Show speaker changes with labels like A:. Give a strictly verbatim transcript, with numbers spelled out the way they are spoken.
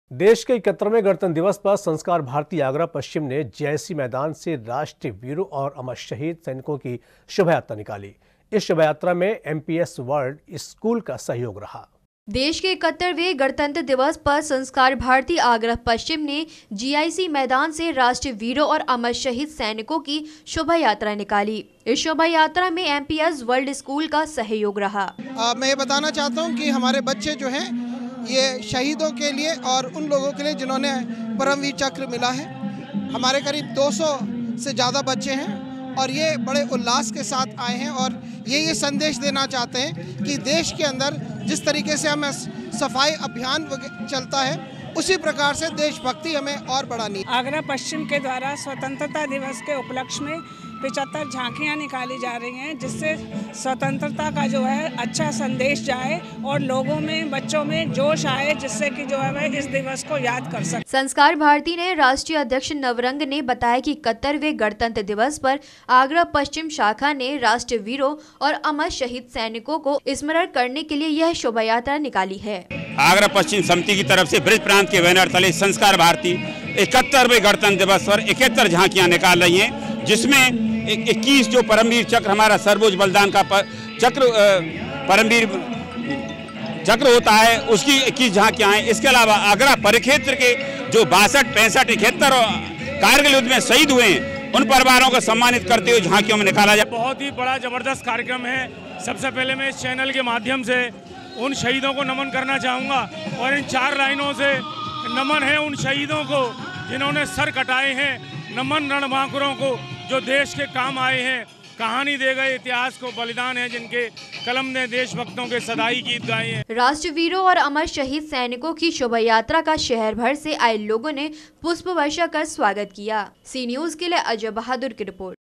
A: देश के इकहत्तरवें गणतंत्र दिवस पर संस्कार भारती आगरा पश्चिम ने जयसी मैदान से राष्ट्रीय वीरों और अमर शहीद सैनिकों की शोभा यात्रा निकाली। इस शोभा यात्रा में एमपीएस वर्ल्ड स्कूल का सहयोग रहा।
B: देश के इकहत्तरवें गणतंत्र दिवस पर संस्कार भारती आगरा पश्चिम ने जीआईसी मैदान से राष्ट्रीय वीरों और अमर शहीद सैनिकों की शोभा यात्रा निकाली। इस शोभा यात्रा में एमपीएस वर्ल्ड स्कूल का सहयोग रहा।
C: आ, मैं ये बताना चाहता हूँ कि हमारे बच्चे जो हैं ये शहीदों के लिए और उन लोगों के लिए जिन्होंने परमवीर चक्र मिला है। हमारे करीब दो सौ से ज़्यादा बच्चे हैं और ये बड़े उल्लास के साथ आए हैं और ये ये संदेश देना चाहते हैं कि देश के अंदर जिस तरीके से हमें सफाई अभियान चलता है उसी प्रकार से देशभक्ति हमें और बढ़ानी है।
D: आगरा पश्चिम के द्वारा स्वतंत्रता दिवस के उपलक्ष्य में पचहत्तर झांकियाँ निकाली जा रही हैं, जिससे स्वतंत्रता का जो है अच्छा संदेश जाए और लोगों में, बच्चों में जोश आए, जिससे कि जो है वह इस दिवस को याद कर सके।
B: संस्कार भारती ने राष्ट्रीय अध्यक्ष नवरंग ने बताया कि इकहत्तरवें गणतंत्र दिवस पर आगरा पश्चिम शाखा ने राष्ट्रीय वीरों और अमर शहीद सैनिकों को स्मरण करने के लिए यह शोभा यात्रा निकाली है।
E: आगरा पश्चिम समिति की तरफ से ब्रिज प्रांत के बैनर तले संस्कार भारती इकहत्तरवें गणतंत्र दिवस पर इकहत्तर झांकियां निकाल रही हैं, जिसमें इक्कीस जो परमवीर चक्र हमारा सर्वोच्च बलिदान का चक्र परमवीर चक्र होता है उसकी इक्कीस झांकियां हैं। इसके अलावा आगरा परिक्षेत्र के जो बासठ पैंसठ इकहत्तर कारगिल युद्ध में शहीद हुए हैं उन परिवारों को सम्मानित करते हुए झांकियों में निकाला जाए।
F: बहुत ही बड़ा जबरदस्त कार्यक्रम है। सबसे पहले मैं इस चैनल के माध्यम से उन शहीदों को नमन करना चाहूँगा और इन चार लाइनों से नमन है उन शहीदों को जिन्होंने सर कटाए हैं, नमन रणबांकुरों को जो देश के काम आए हैं, कहानी दे गए इतिहास को, बलिदान है जिनके कलम ने देशभक्तों के सदाई गीत गाए हैं।
B: राष्ट्रीय वीरों और अमर शहीद सैनिकों की शोभा यात्रा का शहर भर से आए लोगों ने पुष्प वर्षा कर स्वागत किया। सी न्यूज के लिए अजय बहादुर की रिपोर्ट।